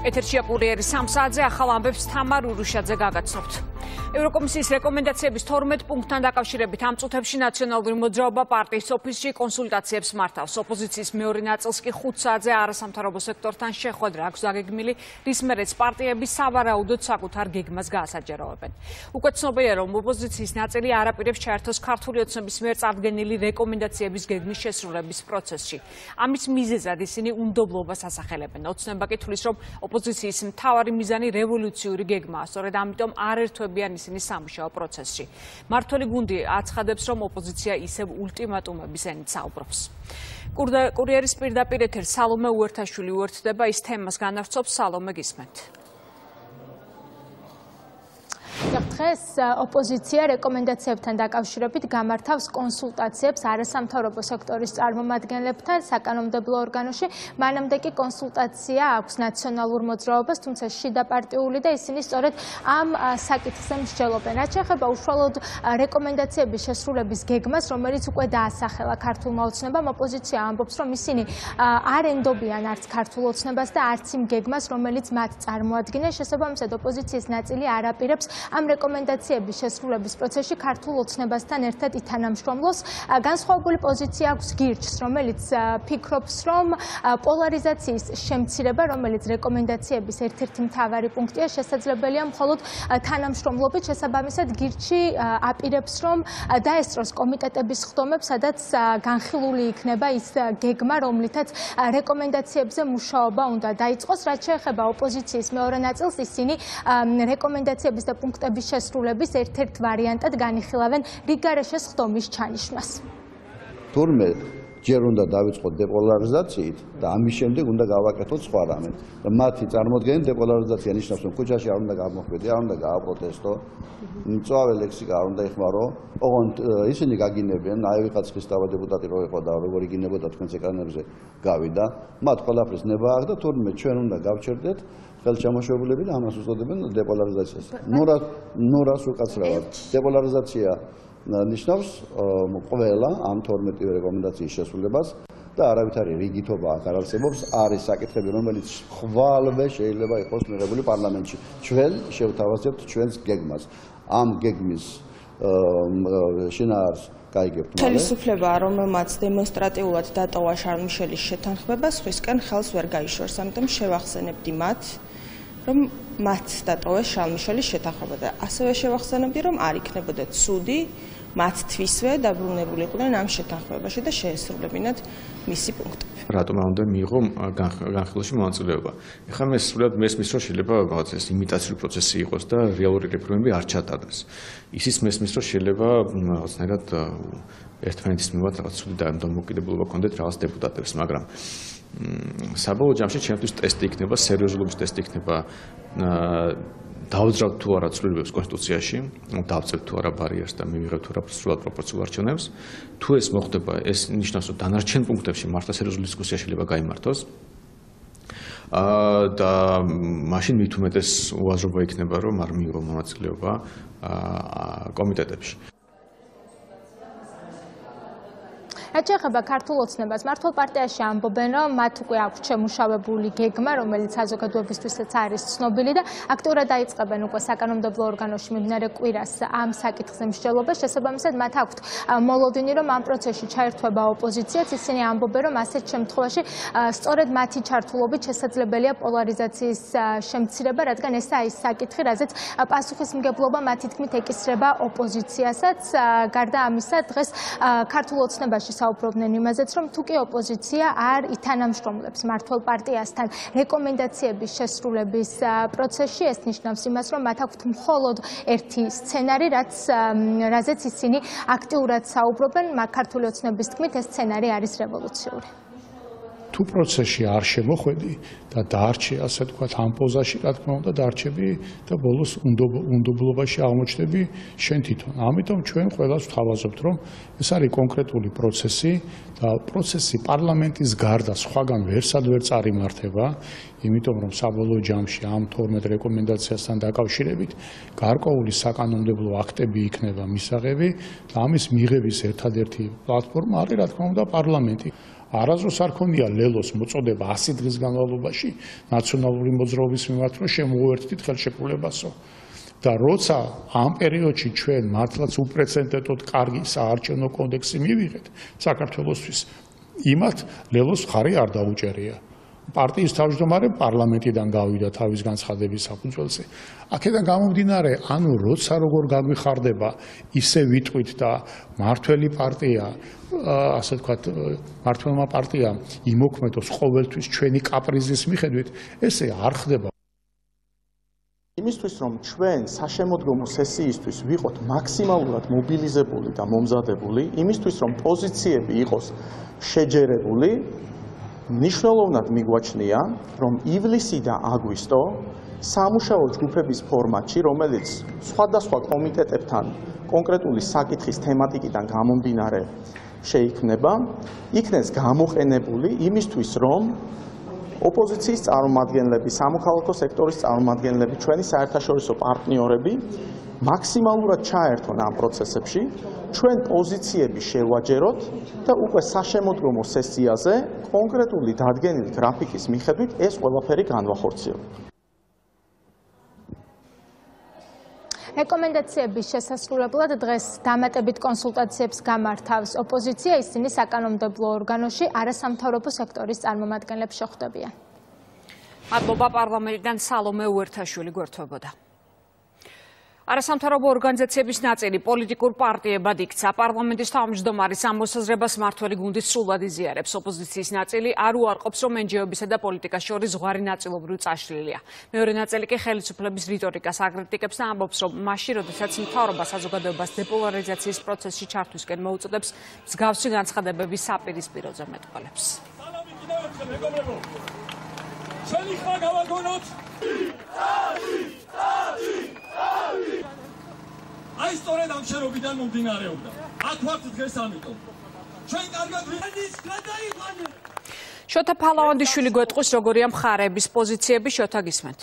ეთერშია კურიერი 3 საათზე ახალ ამბებს თამარ ურუშაძე გაგაცნობთ. ევროკომისიის რეკომენდაციების 12 პუნქტთან დაკავშირებით ამ წუთებში ნაციონალური მოძრაობა პარტიის ოფისში კონსულტაციებს მართავს. ოპოზიციის მეორე ნაწილს კი 5 საათზე არასამთავრობო სექტორთან შეხვედრა აქვს დაგეგმილი, რის მერეც პარტიები სავარაუდოდ საკუთარ გეგმას გაასაჯაროებენ. უკვე ცნობილია, რომ ოპოზიციის ნაწილი არ აპირებს ჩაერთოს ქართული ოცნების მიერ წარდგენილი რეკომენდაციების გეგმის შესრულების პროცესში. ამის მიზეზად ისინი უნდობლობას ასახელებენ. ოცნება კი თვლის, რომ ოპოზიციის მთავარი მიზანი რევოლუციური გეგმაა, სწორედ ამიტომ არ ერთვებიან ისინი სამუშაო პროცესში. მმართველი გუნდი აცხადებს, რომ ოპოზიცია ისევ ულტიმატუმების ენით საუბრობს. კურიერის პირდაპირ ეთერს სალომე უერთაშვილი უერთდება, ის თემას განავრცობს. სალომე, გისმენთ. დღეს ოპოზიცია რეკომენდაციებთან დაკავშირებით გამართავს კონსულტაციებს არასამთავრობო სექტორის წარმომადგენლებთან საკანონმდებლო ორგანოში. მანამდე კი კონსულტაცია აქვს ნაციონალურ მოძრაობას, თუმცა შიდა პარტიული და ისინი სწორედ ამ საკითხზე მსჯელობენ. რაც შეეხება უშუალოდ რეკომენდაციების შესრულების გეგმას, რომელიც უკვე დაასახელა ქართულმა ოცნებამ, ოპოზიცია ამბობს, რომ ისინი არ ენდობიან არც ქართულ ოცნებას და არც იმ გეგმას, რომელიც მათ წარმოადგენენ. შესაბამისად, ოპოზიციის ნაწილი არ აპირებს ამ რეკომენდაციების შესრულების პროცესში ქართულ ოცნებასთან ერთად ითანამშრომლოს. განსხვავებული პოზიცია აქვს გირჩს, რომელიც ფიქრობს, რომ პოლარიზაციის შემცირება, რომელიც რეკომენდაციების ერთ-ერთი მთავარი პუნქტია, შესაძლებელია მხოლოდ თანამშრომლობით. შესაბამისად, გირჩი აპირებს, რომ დაესწროს კომიტეტების ხდომებს, სადაც განხილული იქნება ის გეგმა, რომლითაც რეკომენდაციებზე მუშაობა უნდა დაიწყოს. რაც შეეხება ოპოზიციის მეორე ნაწილს, ისინი რეკომენდაციების და პუნქტების შესრულების ერთ-ერთ ვარიანტად განიხილავენ რიგგარეშეს ხდომის ჩანიშვნას. თურმე ჯერ უნდა დავიწყოთ დეპოლარიზაციით და ამის შემდეგ უნდა გავაკეთოთ სხვა რამე. მათი წარმოდგენა დეპოლარიზაცია ნიშნავს, რომ ქუჩაში არ უნდა გამოხვიდე, არ უნდა გააპროტესტო, მწვავე ლექსიკა არ უნდა ეხმარო. ოღონდ ისინი გაგინებიან, აი ვიღაც ხისტავა დეპუტატი რო იყო და როგორ იგინებოდა თქვენს ეკრანებზე გავიდა. მათ ყველაფრის ნება აქვს და თურმე ჩვენ უნდა გავჩერდეთ ხელშემოშობილები და ამას უწოდებენ დეპოლარიზაციას. ნურას უკაცრავად. დეპოლარიზაცია ნიშნავს ყველა ამ 12 რეკომენდაციის შესრულებას და არავითარი რიგითობა არ არსებობს. არის საკითხები, რომელიც ხვალვე შეიძლება იყოს მიღებული პარლამენტში. ჩვენ შევთავაზებთ ჩვენს გეგმას. ამ გეგმის შინაარს გაიგებთ. ხელისუფლება, რომელმაც დემონსტრატიულად დატოვა შარლ-მიშელის შეთანხმება, სხვისკენ ხელს ვერ გაიშვერს. ამიტომ შევახსენებდი მათ, რომ მათ დატოვეს შარლ-მიშელის შეთანხმება და ასევე შევახსენებდი, რომ არ იქნებოდა ცუდი მათთვისვე დაბრუნებულიყვნენ ამ შეთანხმებაში და შეესრულებინათ მისი პუნქტები. რატომ არ უნდა მიიღო განხილვაში მონაწილეობა? ეხლა მე სრულად მესმის, რომ შეიძლება ეს იმიტაციური პროცესი იყოს და რეალური რეფორმები არ ჩატარდეს. ისიც მესმის, რომ შეიძლება რაღაცნაირად ერთმანეთის მიმართ რაღაც ცუდი დამოკიდებულება ჰქონდეთ რაღაც დეპუტატებს, მაგრამ საბოლოო ჯამში ჩემთვის ტესტი იქნება, სერიოზულობის ტესტი იქნება დავძრავთ თუ არა ცვლილებებს კონსტიტუციაში, დავწევთ თუ არა ბარიერს და მივიღებთ თუ არა სრულად პროპორციულ არჩევნებს. თუ ეს მოხდება, ეს ნიშნავს, რომ დანარჩენ პუნქტებში მართლა სერიოზული დისკუსია შეიძლება გაიმართოს. და მაშინ მით უმეტეს უაზრობა იქნება, რომ არ მიიღო მონაწილეობა კომიტეტებში. რაც შეეხება ქართულ ოცნებას, მართლ პარტიაში ამბობენ, რომ მათ უკვე აქვს შემუშავებული გეგმა, რომელიც საზოგადოებისთვისაც არის ცნობილი და აქტიურად დაიწყებენ უკვე საკანონმდებლო ორგანოში მიმდინარე კვირას ამ საკითხზე მსჯელობას. შესაბამისად, მათ აქვთ მოლოდინი, რომ ამ პროცესში ჩაერთვება ოპოზიციაც. ისინი ამბობენ, რომ ასეთ შემთხვევაში სწორედ მათი ჩართულობით შესაძლებელია პოლარიზაციის შემცირება, რადგან ესაა ის საკითხი, რაზეც პასუხისმგებლობა მათი თქმით ეკისრება ოპოზიციასაც. გარდა ამისა, დღეს ქართულ ოცნებაში საუბრობდნენ იმაზეც, რომ თუ კი ოპოზიცია არ ითანამშრომლებს მმართველ პარტიასთან რეკომენდაციების შესრულების პროცესში, ეს ნიშნავს იმას, რომ მათ აქვთ მხოლოდ ერთი სცენარი, რაზეც ისინი აქტიურად საუბრობენ. ქართული ოცნების თქმით, ეს სცენარი არის რევოლუციური. თუ პროცესში არ შემოხვედი და დაარჩე, ასე ვთქვათ, ამ პოზაში, რა თქმა უნდა, დარჩები და ბოლოს უნდობლობაში აღმოჩნდები შენ თვითონ. ამიტომ ჩვენ ყველას ვთავაზობთ, რომ ეს არის კონკრეტული პროცესი და პროცესი პარლამენტის გარდა სხვაგან ვერსად ვერ წარიმართება, იმიტომ რომ საბოლოო ჯამში ამ 12 რეკომენდაციასთან დაკავშირებით გარკვეული საკანონმდებლო აქტები იქნება მისაღები და ამის მიღების ერთადერთი პლატფორმა არის, რა თქმა უნდა, პარლამენტი. არასდროს არ ქონია ლელოს მოწოდება 100 დღის განმავლობაში ნაციონალური მოძრაობის მიმართ, რომ შემოუერთდით ხელშეკრულებასო. და როცა ამ პერიოდში ჩვენ მართლაც უპრეცედენტოდ კარგი საარჩევნო კოდექსი მივიღეთ საქართველოსთვის, იმათ ლელოს ხარი არ დაუჭერია. პარტიის თავმჯდომარე პარლამენტიდან გავიდა თავის განცხადების საფუძველზე. აქედან გამომდინარე, ანუ როცა როგორ გაგვიხარდება, ისე ვიტყვით და მართველი პარტია, ასე ვთქვათ, მართველმა პარტიამ იმოქმედოს ყოველთვის ჩვენი კაპრიზის მიხედვით, ესე არ ხდება. იმისთვის, რომ ჩვენ საშემოდგომო სესიისთვის ვიყოთ მაქსიმალურად მობილიზებული და მომზადებული, იმისთვის, რომ პოზიციები იყოს შეჯერებული, მნიშვნელოვნად მიგვაჩნია, რომ ივლისი და აგვისტო სამუშაო ჯგუფების ფორმატში, რომელიც სხვადასხვა კომიტეტებთან კონკრეტული საკითხის თემატიკიდან გამომდინარე შეიქმნება, იქნეს გამოყენებული იმისთვის, რომ ოპოზიციის წარმომადგენლები, სამოქალაქო სექტორის წარმომადგენლები, ჩვენი საერთაშორისო პარტნიორები მაქსიმალურად ჩაერთონ ამ პროცესებში, ჩვენ პოზიციები შევაჯეროთ და უკვე საშემოდგომო სესიაზე კონკრეტული დადგენილი გრაფიკის მიხედვით ეს ყველაფერი განვახორციელოთ. რეკომენდაციების შესასრულებლად დღეს დამატებით კონსულტაციებს გამართავს ოპოზიცია, ისინი საკანონმდებლო ორგანოში არასამთავრობო სექტორის წარმომადგენლებს შეხვდებიან. მადლობა პარლამენტიდან სალომე უერთაშვილი გვერდთვებოდა. არასამთავრობო ორგანიზაციების ნაწილი პოლიტიკურ პარტიებად იქცა. პარლამენტის თავმჯდომარის ამ მოსაზრებას მმართველი გუნდი სრულად იზიარებს. ოპოზიციის ნაწილი არ უარყოფს, რომ NGO-ბისა და პოლიტიკას შორის ზღვარი ნაწილობრივ წაშლილია. მეორე ნაწილი კი ხელისუფლების რიტორიკას აკრიტიკებს და ამბობს, რომ მაშინ, როდესაც მთავრობა საზოგადოებას დეპოლარიზაციის პროცესში ჩართვისკენ მოუწოდებს, მსგავსი განცხადებების საპირისპიროზე მეტყველებს. აი სწორედ ამ შერობიდან მომდინარეობდა. აქ ვართ დღეს ამიტომ. ჩვენ კარგად ვიყენით გადაიყვანეთ. შოთა ფალავანდიშვილი გვეტყვის, როგორია მხარეების პოზიციები, შოთა გისმენთ.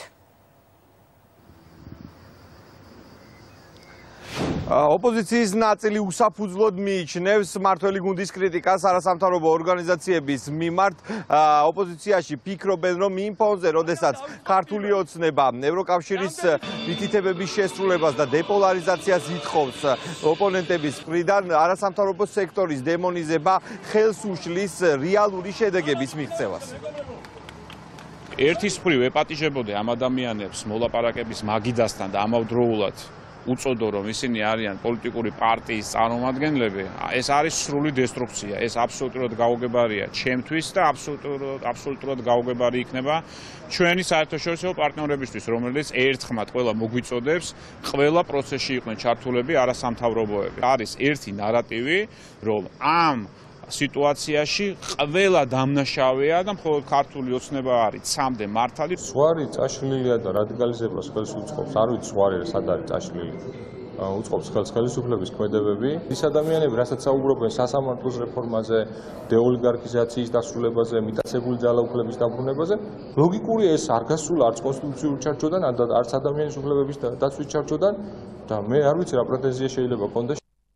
ოპოზიციის ნაწილი უსაფუძვლოდ მიიჩნევს მმართველი გუნდის კრიტიკას არასამთავრობო ორგანიზაციების მიმართ. ოპოზიციაში ფიქრობენ, რომ იმ ფონზე, როდესაც ქართული ოცნება ევროკავშირის მითითებების შესრულებას და დეპოლარიზაციას ითხოვს ოპონენტების მხრიდან, არასამთავრობო სექტორის დემონიზება ხელს უშლის რეალური შედეგების მიღწევას. ერთის მხრივ ეპატიჟებოდი ამ ადამიანებს მოლაპარაკების მაგიდასთან და ამავდროულად უწოდო, რომ ისინი არიან პოლიტიკური პარტიის წარმომადგენლები, ეს არის სრული დესტრუქცია, ეს აბსოლუტურად გაუგებარია ჩემთვის და აბსოლუტურად გაუგებარი იქნება ჩვენი საერთაშორისო პარტნიორებისთვის, რომელიც ერთხმად ყველა მოგვიწოდებს, ყველა პროცესში იყვნენ ჩართულები არასამთავრობოები. არის ერთი ნარატივი, რომ ამ სიტუაციაში ყველა დამნაშავეა და მხოლოდ ქართული ოცნება არის ცამდე მართალი. ზღვარი წაშლილია და რადიკალიზებას ხელს უწყობს, არ ვიცი ზღვარი სად არის წაშლილი. უწყობს ხელს ხელისუფლების ქმედებები. ის ადამიანები, რასაც საუბრობენ სასამართლოს რეფორმაზე, დეოლიგარქიზაციის დასრულებაზე, მიტაცებული ძალაუფლების დაბრუნებაზე, ლოგიკურია ეს არ გასულა არც კონსტიტუციურ ჩარჩოდან, არც ადამიანის უფლებების დაცვის ჩარჩოდან და მე არ ვიცი რა პრეტენზია შეიძლება გქონდეს.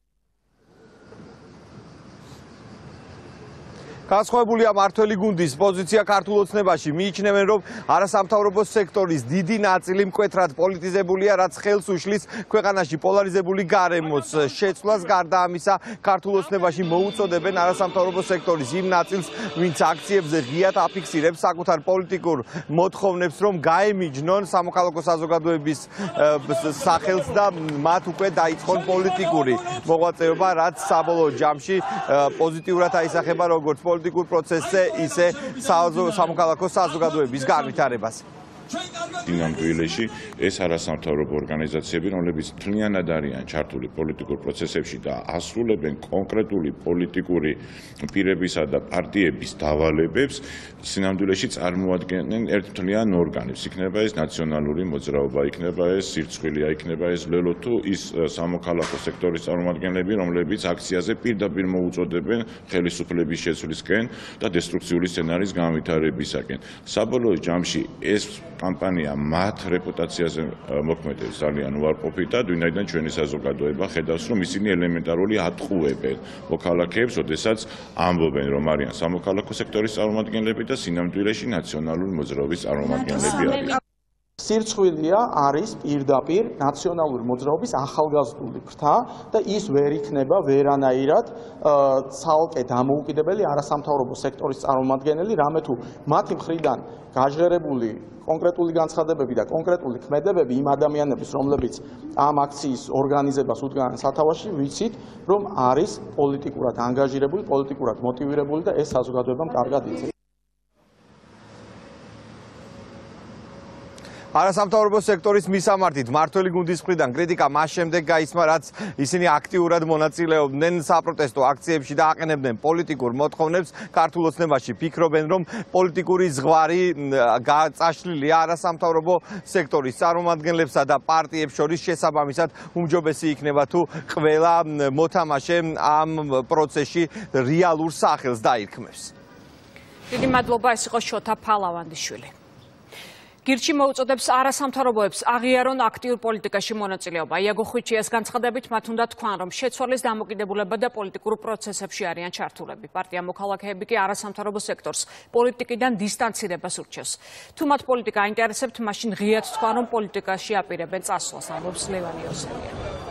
განსხვავებულია მმართველი გუნდის პოზიცია ქართულ ოცნებაში. მიიჩნევენ, რომ არასამთავრობო სექტორის დიდი ნაწილი მკვეთრად პოლიტიზებულია, რაც ხელს უშლის ქვეყანაში პოლარიზებული გარემოს შეცვლას. გარდა ამისა, ქართულ ოცნებაში მოუწოდებენ არასამთავრობო სექტორის იმ ნაწილს, ვინც აქციებზე ღიად აფიქსირებს საკუთარ პოლიტიკურ მოთხოვნებს, რომ გაემიჯნონ სამოქალაქო საზოგადოების სახელს და მათ უკვე დაიწყონ პოლიტიკური მოღვაწეობა, რაც საბოლოო ჯამში პოზიტიურად აისახება როგორც პოლიტიკურ პროცესზე, ისე სამოქალაქო საზოგადოების განვითარებას. ნამდვილეში ეს არასამთავრობო ორგანიზაციები, რომლებიც მთლიანად არიან ჩართული პოლიტიკურ პროცესებში და ასრულებენ კონკრეტული პოლიტიკური პირებისა და პარტიების დავალებებს, სინამდვილეში წარმოადგენენ ერთ მთლიან ორგანიზმს. იქნება ეს ნაციონალური მოძრაობა, იქნება ეს სირცხვილია, იქნება ეს ლელო თუ ის სამოქალაქო სექტორის წარმომადგენლები, რომლებიც აქციაზე პირდაპირ მოუწოდებენ ხელისუფლების შეცვლისკენ და დესტრუქციული სცენარის განვითარებისაკენ. საბოლოო ჯამში ეს კამპანია მათ რეპუტაციაზე მოქმედებს ძალიან უარყოფითად, ვინაიდან ჩვენი საზოგადოება ხედავს, რომ ისინი ელემენტარული ატყუებენ მოქალაქეებს, როდესაც ამბობენ, რომ არიან სამოქალაქო სექტორის წარმომადგენლები და სინამდვილეში ნაციონალური მოძრაობის წარმომადგენლები არიან. სირცხვილია არის პირდაპირ ნაციონალური მოძრაობის ახალგაზრდული ფრთა და ის ვერ იქნება ვერანაირად ცალკე დამოუკიდებელი არასამთავრობო სექტორის წარმომადგენელი, რამე თუ მათი მხრიდან გაჟღერებული კონკრეტული განცხადებები და კონკრეტული ქმედებები იმ ადამიანების, რომლებიც ამ აქციის ორგანიზებას უდგანან სათავეში, ვიცით, რომ არის პოლიტიკურად ანგაჟირებული, პოლიტიკურად მოტივირებული და ეს საზოგადოებამ კარგად იცის. არასამთავრობო სექტორის მისამართით მმართველი გუნდის მხრიდან კრიტიკა მას შემდეგ გაისმა, რაც ისინი აქტიურად მონაწილეობდნენ საპროტესტო აქციებში და აყენებდნენ პოლიტიკურ მოთხოვნებს. ქართულ ოცნებაში ფიქრობენ, რომ პოლიტიკური ზღვარი წაშლილია არასამთავრობო სექტორის წარმომადგენლებსა და პარტიებს შორის, შესაბამისად უმჯობესი იქნება თუ ყველა მოთამაშე ამ პროცესში რეალურ სახელს დაირქმევს. დიდი მადლობა, ეს იყო შოთა ფალავანდიშვილი. გირჩი მოუწოდებს არასამთავრობოებს აღიარონ აქტიურ პოლიტიკაში მონაწილეობა. იაგო ხვიჩიას განცხადებით, მათ უნდა თქვან, რომ შეცვალეს დამოკიდებულება და პოლიტიკურ პროცესებში არიან ჩართულები. პარტია მოქალაქეები კი არასამთავრობო სექტორს პოლიტიკიდან დისტანცირებას ურჩევს. თუ მათ პოლიტიკა აინტერესებთ, მაშინ ღიად თქვან, რომ პოლიტიკაში აპირებენ წასვლას, ამბობს ლევანი ოსელიანი.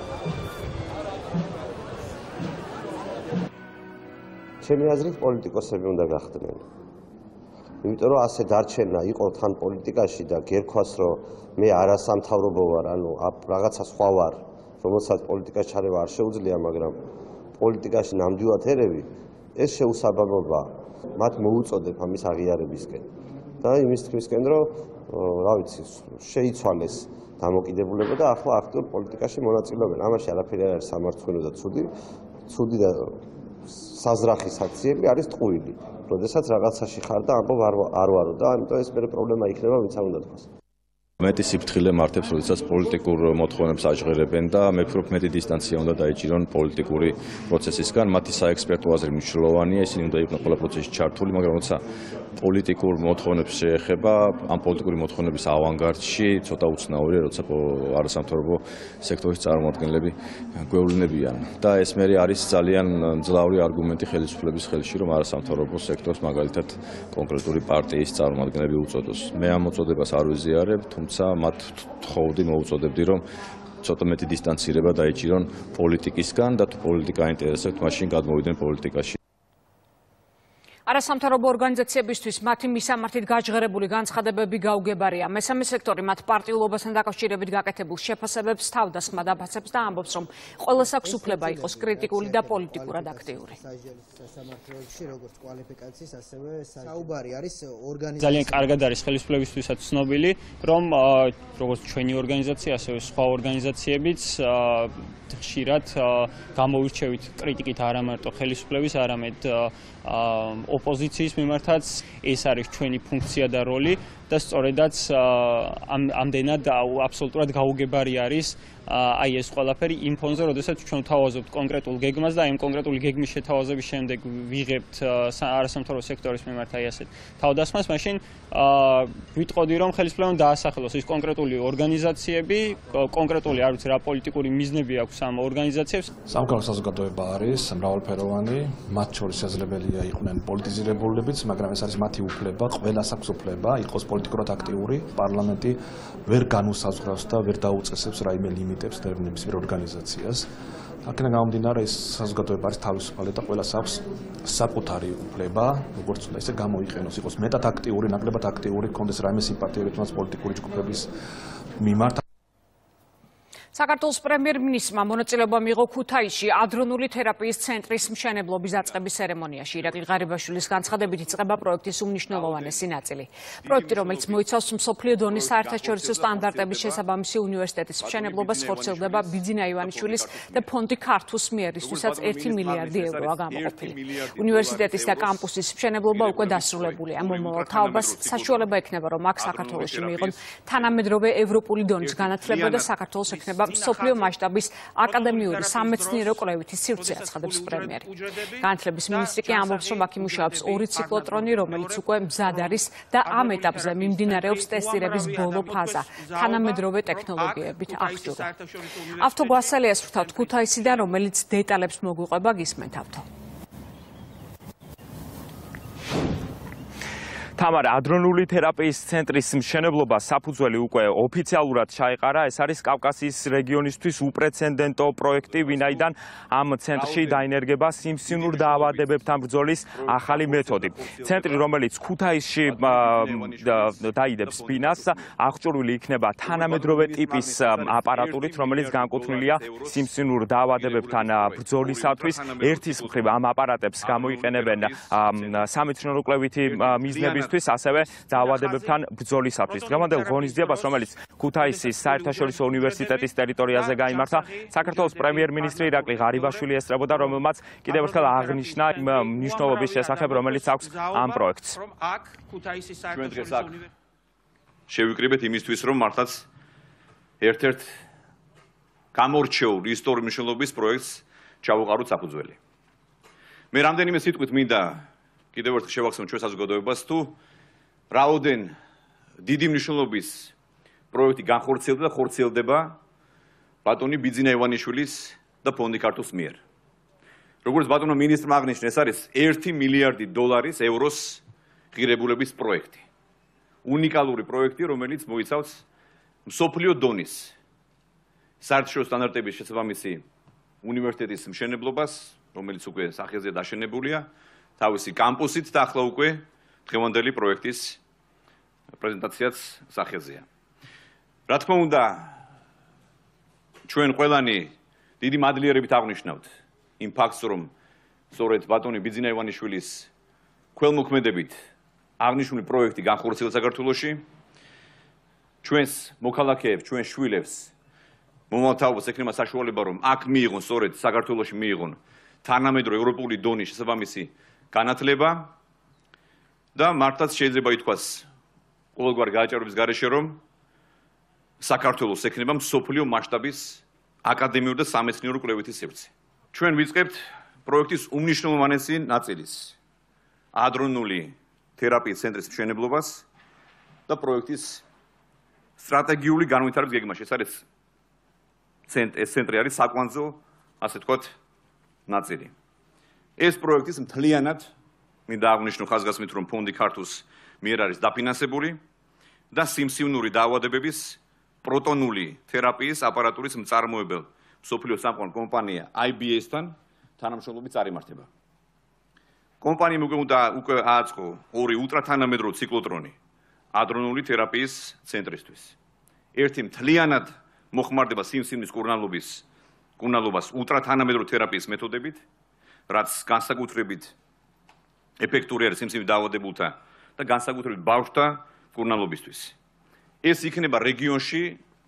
ჩემი აზრით პოლიტიკოსები უნდა გახდნენ. იმიტომ რომ ასე დარჩენა იყო თან პოლიტიკაში და გერქვას რომ მე არასამთავრობო ვარ, ანუ რაღაცა სხვა ვარ, რომელსაც პოლიტიკაში ჩარევა არ შეუძლია, მაგრამ პოლიტიკაში ნამდვილად ერევი, ეს შეუსაბამოა მათ მოუწოდებ ამის აღიარებისკენ და იმის თქმისკენ, რომ რა ვიცი, შეიცვალეს დამოკიდებულება და ახლა აქტიურ პოლიტიკაში მონაწილეობენ. ამაში არაფერი არ არის სამარცხვინო და ცუდი და საზრახის აქციები არის ტყუილი. როდესაც რაღაცაში ხარ და ამბობ არ ვარო და ამიტომ ეს მე პრობლემა იქნება, ვინც არ უნდა თქვას. მეტი სიფრთხილე მართებს, როდესაც პოლიტიკურ მოთხოვნებს აჟღერებენ და მე ვფიქრობ, მეტი დისტანცია უნდა დაიჭირონ პოლიტიკური პროცესისგან. მათი საექსპერტო აზრი მნიშვნელოვანია, ისინი უნდა იყვნენ ყველა პროცესში ჩართული, მაგრამ როცა პოლიტიკურ მოთხოვნებს შეეხება, ამ პოლიტიკური მოთხოვნების ავანგარდში ცოტა უცნაურია, როცა არასამთავრობო სექტორის წარმომადგენლები გვევლინებიან. და ეს მე არის ძალიან მძლავრი არგუმენტი ხელისუფლების ხელში, რომ არასამთავრობო სექტორს მაგალითად კონკრეტული პარტიის წარმომადგენლები უწოდოს. მე ამ მოწოდებას არ ვიზიარებ, თუმცა მათ თხოვდი, მოუწოდებდი, რომ ცოტა მეტი დისტანცირება დაიჭირონ პოლიტიკისგან და თუ პოლიტიკა აინტერესებთ, მაშინ გადმოვიდნენ პოლიტიკაში. არასამთავრობო ორგანიზაციებისთვის მათი მისამართით გაჟღერებული განცხადებები გაუგებარია. მესამე სექტორი მათ პარტიულობასთან დაკავშირებით გაკეთებულ შეფასებებს თავდასხმა დაფასებს და ამბობს, რომ ყველას აქვს უფლება იყოს კრიტიკული და პოლიტიკურად აქტიური. ძალიან კარგად არის ხელისუფლებისთვისაც ცნობილი, რომ როგორც ჩვენი ორგანიზაცია, ასევე სხვა ორგანიზაციებიც ხშირად გამოვირჩევით კრიტიკით არა მარტო ხელისუფლების, არამედ ოპოზიციის მიმართაც. ეს არის ჩვენი ფუნქცია და როლი და სწორედაც ამდენად აბსოლუტურად გაუგებარი არის აი ეს ყველაფერი იმ ფონზე, როდესაც ჩვენ ვთავაზობთ კონკრეტულ გეგმას და აი ამ კონკრეტული გეგმის შეთავაზების შემდეგ ვიღებთ არასამთავრობო სექტორის მიმართ აი ასეთ თავდასხმას, მაშინ ვიტყოდი, რომ ხელისუფლებამ დაასახელოს ის კონკრეტული ორგანიზაციები, კონკრეტული არ ვიცი რა პოლიტიკური მიზნები აქვს ამ ორგანიზაციებს. სამხარეო საზოგადოება არის მრავალფეროვანი, მათ შორის შესაძლებელია იყვნენ პოლიტიზირებულებიც, მაგრამ ეს არის მათი უფლება, ყველას აქვს უფლება იყოს პოლიტიკურად აქტიური. პარლამენტი ვერ განუსაზღვრავს და ვერ დაუწესებს რაიმე limiteps terminების მიერ ორგანიზაციას. აქედან გამომდინარე, ეს საზოგადოება არის თავისუფალი და ყველას აქვს საკუთარი უფლება, როგორც უნდა ისე გამოიყენოს, იყოს მეტად აქტიური, ნაკლებად აქტიური, კონდეს რაიმე სიმპათიები თუნდაც პოლიტიკური ჯგუფების მიმართ. საქართველოს პრემიერ-მინისტრმა მონაწილეობა მიიღო ქუთაისში ადრონული თერაპიის ცენტრის მშენებლობის აწყების ცერემონიაში. ირაკლი ღარიბაშვილის განცხადებით იწყება პროექტის უმნიშვნელოვანესი ნაწილი. პროექტი, რომელიც მოიცავს მსოფლიო დონის საერთაშორისო სტანდარტების შესაბამისი უნივერსიტეტის მშენებლობას, ხორციელდება ბიძინა ივანიშვილის და ფონდი ქართუს მიერ, რისთვისაც 1 მილიარდი ევროა გამოყოფილი. უნივერსიტეტის და კამპუსის მშენებლობა უკვე დასრულებულია. მომავალ თაობას საშუალება ექნება, რომ აქ საქართველოში მიიღონ თანამედროვე ევროპული დონის განათლება და საქართველოს ექნება იქნება მსოფლიო მასშტაბის აკადემიური სამეცნიერო კვლევითი სივრცე, აცხადებს პრემიერი. განათლების მინისტრი კი ამბობს, რომ აქ იმუშავებს 2 ციკლოტრონი, რომელიც უკვე მზად არის და ამ ეტაპზე მიმდინარეობს ტესტირების ბოლო ფაზა, თანამედროვე ტექნოლოგიებით აქტიურად. ავთო გვასალიას ვრთავთ ქუთაისიდან, რომელიც დეტალებს მოგვიყვება, გისმენთ ავთო. თამარ, ადრონული თერაპიის ცენტრის მშენებლობა საფუძველი უკვე ოფიციალურად ჩაეყარა. ეს არის კავკასიის რეგიონისთვის უპრეცედენტო პროექტი, ვინაიდან ამ ცენტრში დაინერგება სიმსივნურ დაავადებებთან ბრძოლის ახალი მეთოდი. ცენტრი, რომელიც ქუთაისში დაიდებს ბინას, აღჭურვილი იქნება თანამედროვე ტიპის აპარატურით, რომელიც განკუთვნილია სიმსივნურ დაავადებებთან ბრძოლისათვის. ერთის მხრივ ამ აპარატებს გამოიყენებენ სამეცნიერო კვლევითი მიზნები ასევე დაავადებებთან ბრძოლისათვის. დღევანდელ ღონისძიებას, რომელიც ქუთაისის საერთაშორისო უნივერსიტეტის ტერიტორიაზე გაიმართა, საქართველოს პრემიერ-მინისტრი ირაკლი ღარიბაშვილი ესწრებოდა, რომელმაც კიდევ ერთხელ აღნიშნა მნიშვნელობის შესახებ, რომელიც აქვს ამ პროექტს. ჩვენ დღეს აქ შევიკრიბეთ იმისთვის, რომ მართლაც ერთ-ერთ გამორჩეულ ისტორიულ მნიშვნელობის პროექტს ჩავუყაროთ საფუძველი. მე რამდენიმე სიტყვით მინდა კიდევ ერთხელ შევახსენოთ ჩვენ საზოგადოებას თუ რაოდენ დიდი მნიშვნელობის პროექტი განხორციელდა და ხორციელდება ბატონი ბიძინა ივანიშვილის და ფონდი ქართულს მიერ. როგორც ბატონო მინისტრმა აღნიშნა, ეს არის 1 მილიარდი დოლარის ევროს ღირებულების პროექტი. უნიკალური პროექტი, რომელიც მოიცავს მსოფლიო დონის საერთაშორისო სტანდარტების შესაბამისი უნივერსიტეტის მშენებლობას, რომელიც უკვე სახეზე დაშენებულია. თავისი კამპუსით და ახლა უკვე დღევანდელი პროექტის პრეზენტაციაც სახეზეა. რა თქმა უნდა, ჩვენ ყველანი დიდი მადლიერებით აღნიშნავთ იმ ფაქტს, რომ სწორედ ბატონი ბიძინა ივანიშვილის ქველმოქმედებით აღნიშნული პროექტი განხორციელდა საქართველოში. ჩვენს მოქალაქეებს, ჩვენ შვილებს მომავალთაობას ექნება საშუალება, რომ აქ მიიღონ, სწორედ საქართველოში მიიღონ თანამედროვე ევროპული დონის შესაბამისი განათლება და მართლაც შეიძლება ითქვას ყოველგვარი გააჭარბების გარეშე, რომ საქართველოს ექნება მსოფლიო მასშტაბის აკადემიური და სამეცნიერო კვლევითი სივრცე. ჩვენ ვიწყებთ პროექტის უმნიშვნელოვანესი ნაწილის ადრონული თერაპიის ცენტრის მშენებლობას და პროექტის სტრატეგიული განვითარების გეგმაში. ეს ცენტრი არის საკვანძო, ასე ვთქვათ, ნაწილი. ეს პროექტის მთლიანად მინდა აღნიშნო ხაზგასმით, რომ ფონდი ქართულს მიერ არის დაფინანსებული და სიმსივნური დაავადებების პროტონული თერაპიის აპარატურის მწარმოებელ მსოფლიო სამყარო კომპანია IBS-თან თანამშრომლობით წარიმართება. კომპანიამ უკვე ააწყო 2 ულტრათანამედროვე ციკლოტრონი ადრონული თერაპიის ცენტრისთვის. ერთი მთლიანად მოხმარდება სიმსივნის კურნალობას ულტრათანამედროვე თერაპიის მეთოდებით, რაც განსაკუთრებით ეფექტური არის სიმსივნის დაავადებულთა და განსაკუთრებით ბავშვთა კურნალობისთვის. ეს იქნება რეგიონში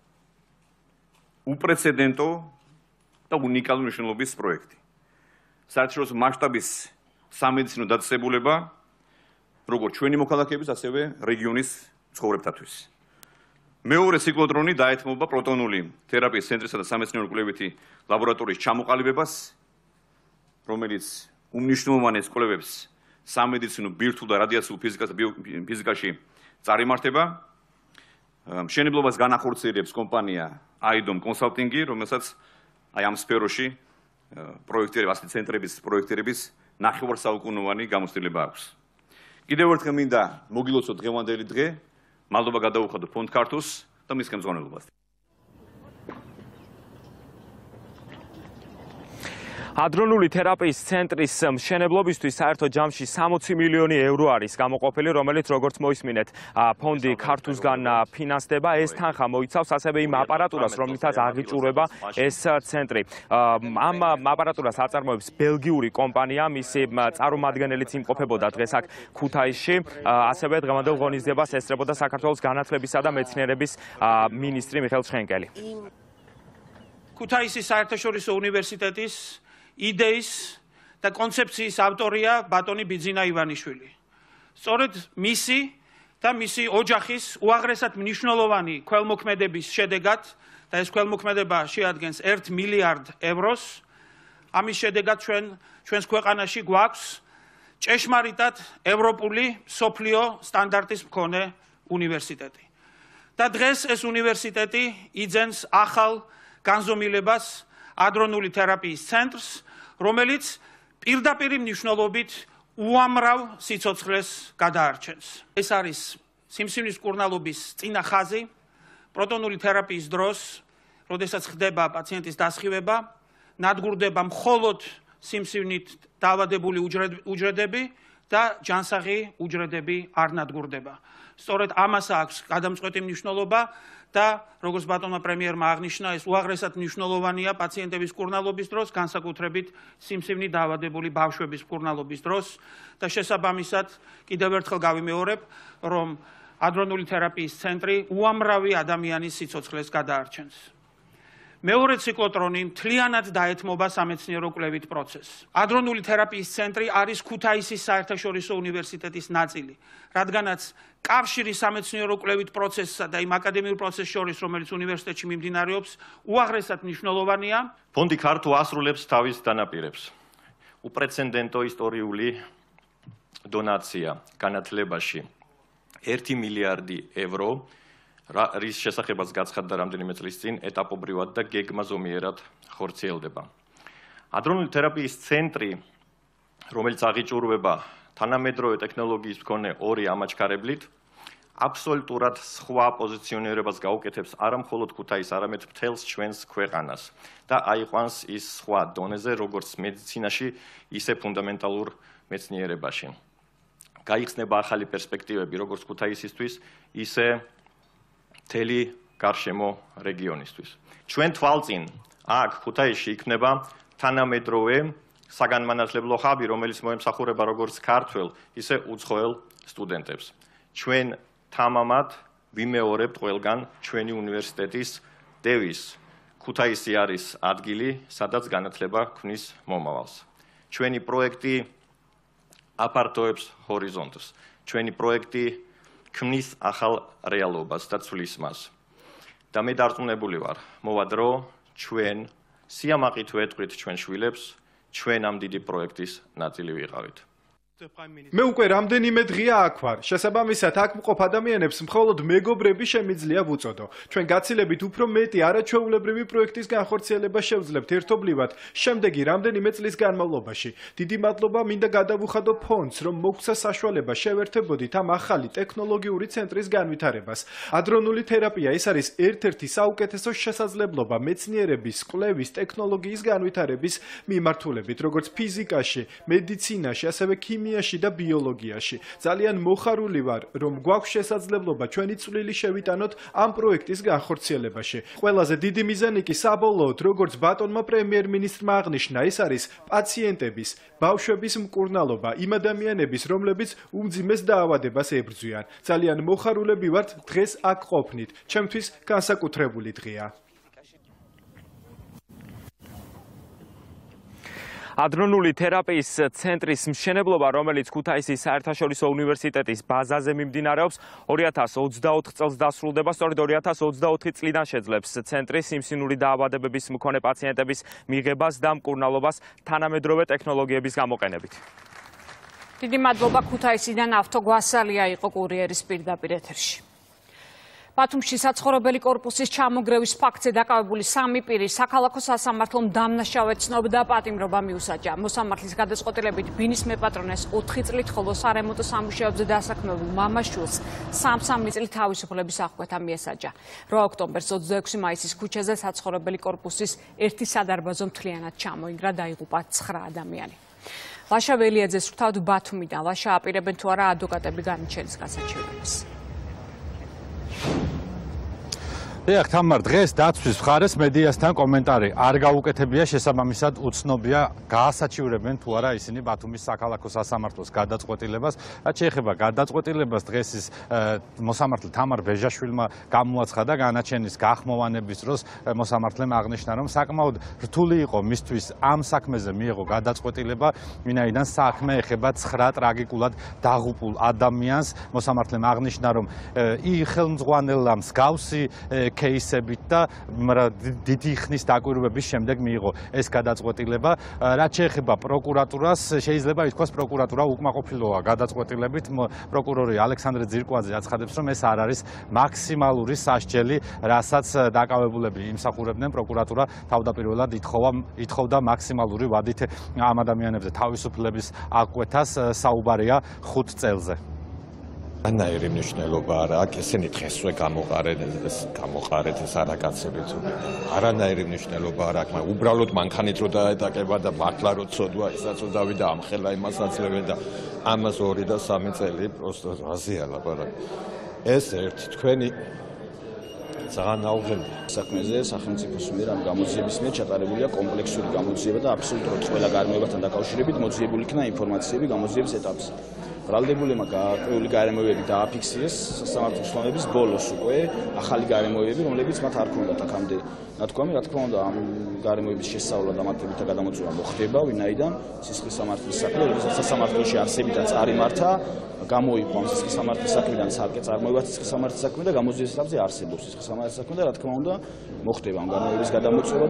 უპრეცედენტო და უნიკალური მნიშვნელობის პროექტი. საერთაშორისო მასშტაბის სამედიცინო დაწესებულება, როგორც ჩვენი მოქალაქეების, ასევე რეგიონის ცხოვრებთათვის. მეორე ციკლოტრონი დაეთმობა პროტონული თერაპიის ცენტრისა და სამეცნიერო კვლევითი ლაბორატორიის ჩამოყალიბებას, რომელიც უმნიშვნელოვანეს კვლევებს სამედიცინო ბირთვულ და რადიაციულ ფიზიკასა და ბიოფიზიკაში წარიმართება. მშენებლობას განახორციელებს კომპანია IDOM კონსალტინგი, რომელსაც ამ სფეროში პროექტირების ცენტრების პროექტირების ნახევარსაუკუნოვანი გამოცდილება აქვს. კიდევ ერთხელ მინდა მოგილოცოთ დღევანდელი დღე, მადლობა გადაუხადო ფონდ ქართულს და მის ხელმძღვანელობას. ადრონული თერაპიის ცენტრის მშენებლობისთვის საერთო ჯამში 60 მილიონი ევრო არის გამოყოფილი, რომელიც როგორც მოისმინეთ, ფონდი ქართულსგან ფინანსდება. ეს თანხა მოიცავს ასევე იმ აპარატურას, რომლითაც აღიჭურება ეს ცენტრი. ამ აპარატურას აწარმოებს ბელგიური კომპანია, მისი წარმომადგენელიც იმყოფებოდა დღეს აქ ქუთაისში. ასევე დღევანდელ ღონისძიებას ესწრებოდა საქართველოს განათლებისა და მეცნიერების მინისტრი მიხეილ ცხენკელი. ქუთაისის საერთაშორისო უნივერსიტეტის იდეის და კონცეფციის ავტორია ბატონი ბიძინა ივანიშვილი. სწორედ მისი და მისი ოჯახის უაღრესად მნიშვნელოვანი ქველმოქმედების შედეგად და ეს ქველმოქმედება შეადგენს 1 მილიარდ ევროს. ამის შედეგად ჩვენს ქვეყანაში გვაქვს ჭეშმარიტად ევროპული სოფლიო სტანდარტის მქონე უნივერსიტეტი. და დღეს ეს უნივერსიტეტი იძენს ახალ განზომილებას ადრონული თერაპიის ცენტრს, რომელიც პირდაპირი მნიშვნელობით უამრავ სიცოცხლეს გადაარჩენს. ეს არის სიმსივნის მკურნალობის წინა ხაზი, პროტონული თერაპიის დროს, როდესაც ხდება პაციენტის დასხივება, ნადგურდება მხოლოდ სიმსივნით დაავადებული უჯრედები და ჯანსაღი უჯრედები არ ნადგურდება. სწორედ ამას აქვს გადამწყვეტი მნიშვნელობა და როგორც ბატონმა პრემიერმა აღნიშნა, ეს უაღრესად მნიშვნელოვანია პაციენტების მკურნალობის დროს, განსაკუთრებით სიმსივნით დაავადებული ბავშვების მკურნალობის დროს და შესაბამისად კიდევ ერთხელ გავიმეორებ, რომ ადრონული თერაპიის ცენტრი უამრავი ადამიანის სიცოცხლეს გადაარჩენს. მეორე ციკლოტრონი მთლიანად დაეთმობა სამეცნიერო კვლევით პროცესს. ადრონული თერაპიის ცენტრი არის ქუთაისის საერთაშორისო უნივერსიტეტის ნაწილი, რადგანაც კავშირი სამეცნიერო კვლევით პროცესსა და იმ აკადემიურ პროცესს შორის, რომელიც უნივერსიტეტში მიმდინარეობს, უაღრესად მნიშვნელოვანია. ფონდი ქართულ ასრულებს თავის დანაპირებს. უპრეცედენტო ისტორიული დონაცია განათლებაში 1 მილიარდი евро, რის შესახებაც გაცხადდა რამდენიმე წლის წინ, ეტაპობრივად და გეგმაზომიერად ხორციელდება. ადრონული თერაპიის ცენტრი, რომელიც აღიჭურვება თანამედროვე ტექნოლოგიის მქონე 2 ამაჩქარებლით, აბსოლუტურად სხვა პოზიციონირებას გაუკეთებს არა მხოლოდ ქუთაისს, არამედ მთელს ჩვენს ქვეყანას და აიყვანს ის სხვა დონეზე, როგორც მედიცინაში, ისე ფუნდამენტალურ მეცნიერებაში. გაიხსნება ახალი პერსპექტივები, როგორც ქუთაისისთვის, ისე მთელი გარშემო რეგიონისთვის. ჩვენ თვალწინ აქ ქუთაისში იქნება თანამედროვე საგანმანათლებლო ხაბი, რომელიც მოემსახურება როგორც ქართველ, ისე უცხოელ სტუდენტებს. ჩვენ თამამად ვიმეორებთ ყველგან ჩვენი უნივერსიტეტის დევის. ქუთაისი არის ადგილი, სადაც განათლება ქმნის მომავალს. ჩვენი პროექტი აფართოებს ჰორიზონტს. ჩვენი პროექტი ქმნის ახალ რეალობას და ცვლის მას. და მე დარწმუნებული ვარ, მოვა დრო ჩვენ სიამაყით ვეტყვით ჩვენ შვილებს, ჩვენ ამ დიდი პროექტის ნაწილი ვიყავით. მე უკვე რამდენიმე დღეა აქ ვარ. შესაბამისად, აქ მყოფ ადამიანებს მხოლოდ მეგობრები შემიძლია ვუწოდო. ჩვენ გაცილებით უფრო მეტი არაჩვეულებრივი პროექტის განხორციელება შევძლებთ ერთობლივად შემდეგი რამდენიმე წლის განმავლობაში. დიდი მადლობა მინდა გადავუხადო ფონდს, რომ მოგცა საშუალება შევერთებოდით ამ ახალი ტექნოლოგიური ცენტრის განვითარებას. ადრონული თერაპია ეს არის ერთ-ერთი საუკეთესო შესაძლებლობა მეცნიერების, კვლევის, ტექნოლოგიის განვითარების მიმართულებით, როგორც ფიზიკაში, მედიცინაში, ასევე ქიმიაში და ბიოლოგიაში. ძალიან მოხარული ვარ, რომ გვაქვს შესაძლებლობა ჩვენი წვლილი შევიტანოთ ამ პროექტის განხორციელებაში. ყველაზე დიდი მიზანი კი საბოლოოდ, როგორც ბატონმა პრემიერ-მინისტრმა აღნიშნა, ეს არის პაციენტების, ბავშვების მკურნალობა, იმ ადამიანების, რომლებიც უმძიმეს დაავადებას ებრძვიან. ძალიან მოხარულები ვართ დღეს აქ ყოფნით. ჩემთვის განსაკუთრებული დღეა. ადრონული თერაპიის ცენტრის მშენებლობა, რომელიც ქუთაისის საერთაშორისო უნივერსიტეტის ბაზაზე მიმდინარეობს, 2024 წელს დასრულდება. სწორედ 2024 წლიდან შეძლებს ცენტრი სიმსივნური დაავადებების მქონე პაციენტების მიღებას და მკურნალობას თანამედროვე ტექნოლოგიების გამოყენებით. დიდი მადლობა ქუთაისიდან ავთო გვასალია იყო კურიერის პირდაპირ ეთერში. ბათუმში საცხოვრებელი კორპუსის ჩამოგრევის ფაქტზე დაკავებული 3 პირი საქალაქო სასამართლომ დამნაშავედ ცნობდა პატიმრობა მიუსაჯა. მოსამართლის გადაწყვეტილებით ბინის მეპატრონეს 4 წლით, ხოლო სარემონტო სამუშაოებზე დასაქმებულ მამაშვილს 3 წლით თავისუფლების აღკვეთა მიესაჯა. 8 ოქტომბერს 26 მაისის ქუჩაზე საცხოვრებელი კორპუსის ერთი სადარბაზო მთლიანად ჩამოინგრა, დაიღუპა 9 ადამიანი. ლაშა ველიაძეს ხვთავთ ბათუმიდან. ლაშა, აპირებენ თუ არა ადვოკატები განიჩენის გასაჩივრებას? ეხ თამარ, დღეს დაცვის მხარეს მედიასთან კომენტარი არ გაუკეთებია, შესაბამისად უცნობია გაასაჩივრებენ თუ არა ისინი ბათუმის საქალაქო სასამართლოს გადაწყვეტილებას. რაც შეეხება გადაწყვეტილებას, დღეს ის მოსამართლე თამარ ბეჟაშვილმა გამოაცხადა განაჩენის გახმოვანების დროს. მოსამართლემ აღნიშნა, რომ საკმაოდ რთული იყო მისთვის ამ საქმეზე მიეღო გადაწყვეტილება, ვინაიდან საქმე ეხება 9 ტრაგიკულად დაღუპულ ადამიანს. მოსამართლემ აღნიშნა, რომ ხელმძღვანელს მსგავსი кейსებით და დიდი ხნის დაკვირვების შემდეგ მიიღო ეს გადაწყვეტილება. რაც შეეხება პროკურატურას, შეიძლება ითქვას პროკურატურა უკმაყოფილოა გადაწყვეტილებით. პროკურორი ალექსანდრე ძირკვაძე აცხადებს, რომ ეს არ არის მაქსიმალური სასჯელი, რასაც დაკავებულები იმსახურებდნენ. პროკურატურა თავდაპირველად ითხოვდა მაქსიმალური ვადით ამ ადამიანებზე თავისუფლების აღკვეთას, საუბარია 5 წელზე. ანაირი მნიშვნელობა არა აქვს, ესენი დღესვე გამოყარეთ ეს არაკაცებით. არანაირი მნიშვნელობა არა აქვს, მაგრამ უბრალოდ მანქანით რო დაეტაკება და მართლა რო ცოდვა, ისაც რო დავიდა ამხელა იმას აძლევენ და ამას 2 და 3 წელი პროსტო რაზეა ლაპარაკი. ეს ერთი თქვენი ძალიან აუღებია. საქმეზე სახელმწიფოს მიერ ამ გამოძიების მიერ ჩატარებულია კომპლექსური გამოძიება და აბსოლუტურად ყველა გარემოებასთან დაკავშირებით მოძიებული იქნა ინფორმაციები გამოძიების ეტაპზე. ბრალდებულებმა გააკრეული გარემოებები დააფიქსირეს სასამართლოს ხმების ბოლოს უკვე ახალი გარემოებები, რომლებიც მათ არ ქონდათ აქამდე ნათქვამი, რა თქმა უნდა, ამ გარემოების შესწავლა და მათებითა გადამოწვევა მოხდება, ვინაიდან სისხლის სამართლის საქმე, როდესაც სასამართლოში არსებითაც წარიმართა, გამოიყო ამ სისხლის სამართლის საქმიდან ცალკე წარმოება სისხლის სამართლის საქმე და გამოძიების ეტაპზე არსებობს სისხლის სამართლის საქმე და რა თქმა უნდა, მოხდება ამ გარემოების გადამოწვევა.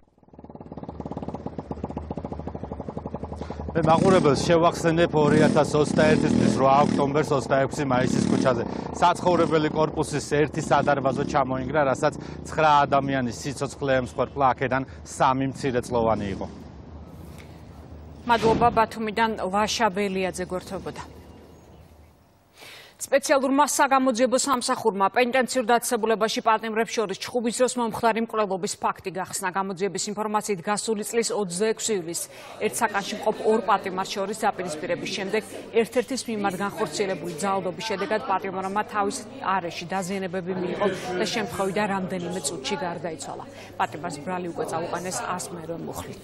მე მაყურებელს შევახსენებ 2021 წლის 8 ოქტომბერს 26 მაისის ქუჩაზე საცხოვრებელი კორპუსის ერთი სადარბაზო ჩამოინგრა, რასაც 9 ადამიანის სიცოცხლე ემსხვერპლა, აქედან 3 მცირეწლოვანი იყო. მადლობა. ბათუმიდან ვაშა ბელიაძე გვერდებოდა. სპეციალურმა საგამოძიებო სამსახურმა პენტენციურ დაწესებულებაში პარტნიორებს შორის ჩხუბის დროს მომხდარი მკვლელობის ფაქტი გახსნა. გამოძიების ინფორმაციით გასული წლის 26 ივლისს ერთ საკანში მყოფ 2 პარტნიორს შორის დაპირისპირების შემდეგ ერთ-ერთის მიმართ განხორციელებული ძალადობის შედეგად პარტნიორმა თავის არეში დაზიანებები მიიღო და შემთხვევიდან რამდენიმე წუთში გარდაიცვალა. პარტნიორს ბრალი უკვე წაუყენეს 100 მერვე მუხლით.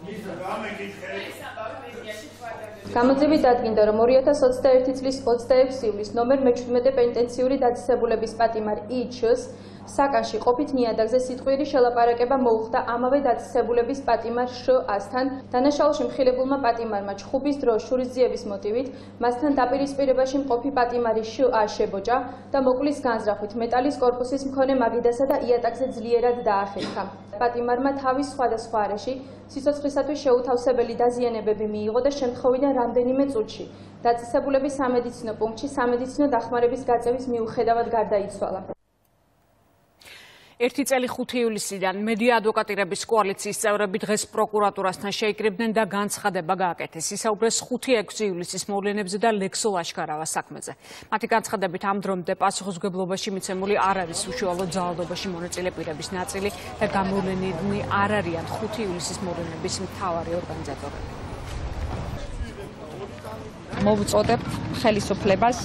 გამოძიებით დადგინდა, რომ 2021 წლის 26 ივლისს ნომერ მე-17 პენტენციური დაწესებულების პატიმარ ი.ჩ.-ს საკანში ყოფით ნიადაგზე სიტყვიერი შელაპარაკება მოუხდა ამავე დაწესებულების პატიმარ შ.ასთან. დანაშაულში მხილებულმა პატიმარმა ჩხუბის დროს შურისძიების მოტივით მასთან დაპირისპირებაში მყოფი პატიმარი შ.ა. შებოჭა და მოკვლის განზრახვით მეტალის კორპუსის მქონე მაგიდასა და იატაკზე ძლიერად დაახერხა. პატიმარმა თავის სხვადასხვა არეში სიცოცხლისათვის შეუთავსებელი დაზიანებები მიიღო და შემთხვევიდან რამდენიმე წუთში დაწესებულების სამედიცინო პუნქტში სამედიცინო დახმარების გაწევის მიუხედავად გარდაიცვალა. 1 წელი 5 ივლისიდან მედია ადვოკატირების კოალიციის წევრები დღეს პროკურატურასთან შეიკრიბნენ და განცხადება გააკეთეს. ისაუბრეს 5-6 ივლისის მოვლენებზე და ლექსო ლაშქარავას საქმეზე. მათი განცხადებით ამ დრომდე პასუხისმგებლობაში მიცემული არ არის უშუალო ძალადობაში მონაწილე პირების ნაწილი და გამოვლენილნი არ არიან 5 ივლისის მოვლენების მთავარი ორგანიზატორები. მოვუწოდებთ ხელისუფლებას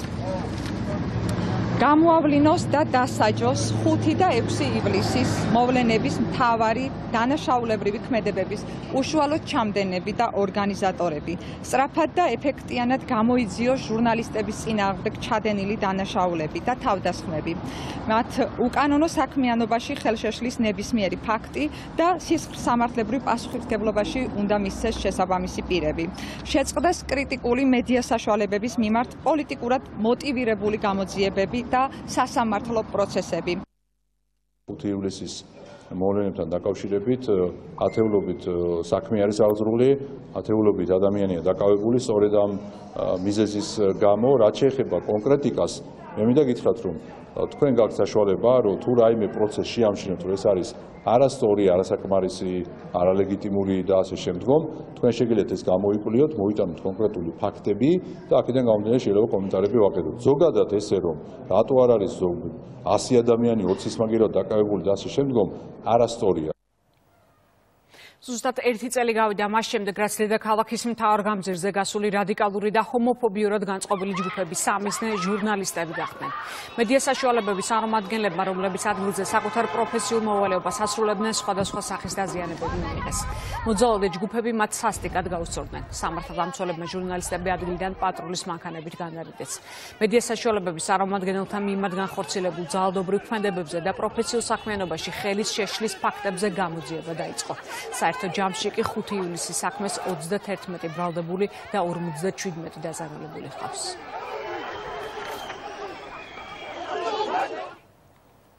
გამოავლინოს და დასაჯოს 5 და 6 ივლისის მოვლენების მთავარი დანაშაულებრივი ქმედებების უშუალოდ ჩამდენები და ორგანიზატორები. სწრაფად და ეფექტიანად გამოიძიოს ჟურნალისტების წინააღმდეგ ჩადენილი დანაშაულები და თავდასხმები. მათ უკანონო საქმიანობაში ხელშეშლის ნებისმიერი ფაქტი და სისხლსამართლებრივ პასუხისმგებლობაში უნდა მისცეს შესაბამისი პირები. შეწყდეს კრიტიკული მედია საშუალებების მიმართ პოლიტიკურად მოტივირებული გამოძიებები და სასამართლო პროცესები. 5 ივლისის მოვლენებთან დაკავშირებით ათეულობით საქმე არის აღძრული, ათეულობით ადამიანია დაკავებული სწორედ ამ მიზეზის გამო. რაც შეეხება კონკრეტიკას, მე მინდა გითხრათ, რომ თქვენ გაქვთ საშუალება, რომ თუ რაიმე პროცესი შეამჩნევთ, რომ ეს არის არასწორი, არასაკმარისი, არალეგიტიმური და ასე შემდგომ, თქვენ შეგიძლიათ ეს გამოიკვლიოთ, მოიტანოთ კონკრეტული ფაქტები და აქედან გამომდინარე შეიძლება კომენტარები ვაკეთოთ. ზოგადად ესე რომ რატო არ არის 100 ადამიანი 20-ის მაგივრად დაკავებული და ასე შემდგომ, არასწორია. ზუსტად 1 წელი გავიდა მას შემდეგ, რაც დედაქალაქის მთავარ გამზირზე გასული რადიკალური და ჰომოფობიურად განწყობილი ჯგუფების სამიზნე ჟურნალისტები გახდნენ. მედია საშუალებების წარმომადგენლებმა, რომლებიც ადგილზე საკუთარ პროფესიულ მოვალეობას ასრულებდნენ, სხვადასხვა სახის დაზიანებები მიიღეს. მოძალადე ჯგუფები მათ სასტიკად გაუსწორდნენ. სამართალდამცველებმა ჟურნალისტები ადგილიდან პატრულის მანქანებით განარიდეს. მედია საშუალებების წარმომადგენელთა მიმართ განხორციელებულ ძალადობრივ ქმედებებზე და პროფესიულ საქმიანობაში ხელის შეშლის ფაქტებზე გამოძიება დაიწყო. საერთო ჯამში კი 5 ივლისის საქმეს 31 ბრალდებული და 57 დაზარალებული ჰყავს.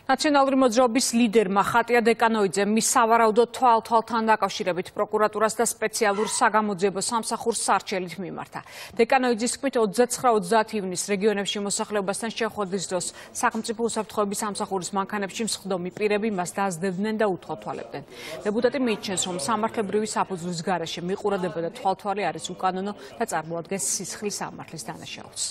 ნაციონალური მოძრაობის ლიდერმა ხატია დეკანოიძემ მის სავარაუდო თვალთან დაკავშირებით პროკურატურას და სპეციალურ საგამოძიებო სამსახურს სარჩელით მიმართა. დეკანოიძის თქმით 29-30 ივნისს რეგიონებში მოსახლეობასთან შეხვედრის დროს სახელმწიფო უსაფრთხოების სამსახურის მანქანებში მსხდომი პირები მას დაასდებდნენ და უთვალთვალებდნენ. დეპუტატი მიიჩნევს, რომ სამართლებრივი საფუძვლის გარეშე მიყურადება და თვალთვალი არის უკანონო და წარმოადგენს სისხლის სამართლის დანაშაულს.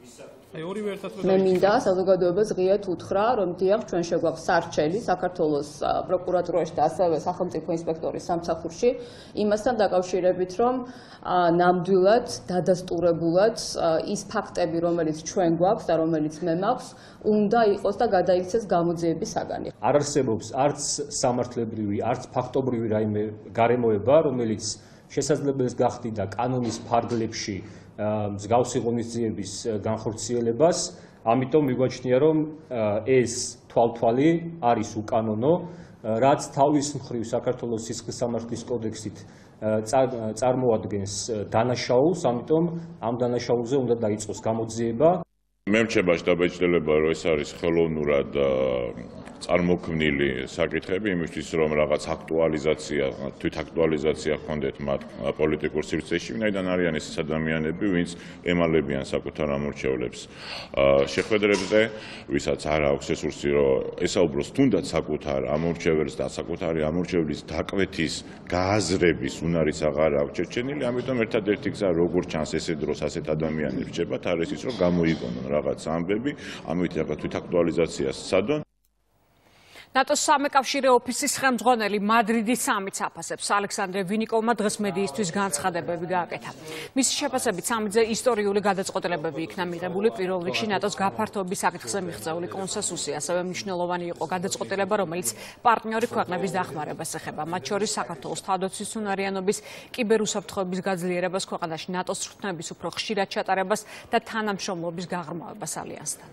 მე მინდა საზოგადოებას ღიად უთხრა, რომ დიახ, ჩვენ შეგვაქვს სარჩელი საქართველოს პროკურატურაში და ასევე სახელმწიფო ინსპექტორის სამსახურში იმასთან დაკავშირებით, რომ ნამდვილად დადასტურებულად ის ფაქტები, რომელიც ჩვენ გვაქვს და რომელიც მე მაქვს, უნდა იყოს და გადაიქცეს გამოძიების საგანი. არ არსებობს არც სამართლებრივი, არც ფაქტობრივი რაიმე გარემოება, რომელიც შესაძლებელს გახდიდა კანონის ფარგლებში მსგავსი ღონისძიების განხორციელებას, ამიტომ მიგვაჩნია, რომ ეს თვალთვალი არის უკანონო, რაც თავის მხრივ საქართველოს სისხლის სამართლის კოდექსით წარმოადგენს დანაშაულს, ამიტომ ამ დანაშაულზე უნდა დაიწყოს გამოძიება. მე მრჩება შტაბ-ეჭდელება, რომ ეს არის ხელოვნურად წარმოქმნილი საკითხები, იმისთვის რომ რაღაც აქტუალიზაცია, თვითაქტუალიზაცია ჰქონდეთ მათ პოლიტიკურ სივრცეში, ვინაიდან არიან ეს ადამიანები, ვინც ემალებიან საკუთარ ამორჩევლებს შეხვედრებზე, ვისაც არ აქვს რესურსი, რომ ესაუბროს თუნდაც საკუთარ ამორჩეველს და საკუთარი ამორჩევლის დაკვეთის, გააზრების უნარიც აღარ აქვს ჩერჩენილი, ამიტომ ერთადერთი გზა როგორ ჩანს ესე დროს ასეთ ადამიანებს რჩებათ, არის ის, რომ გამოიგონონ რაღაც ამბები, ამით რაღაც თვითაქტუალიზაციას სცადონ. ნატოს სამეკავშირე ოფისის ხელმძღვანელი მადრიდის სამიტს აფასებს. ალექსანდრე ვინიკოვმა დღეს მედიისთვის განცხადებები გააკეთა. მისი შეფასებით სამიტზე ისტორიული გადაწყვეტილებები იქნა მიღებული, პირველ რიგში ნატოს გაფართოების საკითხზე მიღწეული კონსენსუსი, ასევე მნიშვნელოვანი იყო გადაწყვეტილება, რომელიც პარტნიორი ქვეყნების დახმარებას ეხება, მათ შორის საქართველოს თავდაცვის უნარიანობის, კიბერუსაფრთხოების გაძლიერებას, ქვეყანაში ნატოს წვრთნების უფრო ხშირად ჩატარებას და თანამშრომლობის გაღრმავებას ალიანსთან.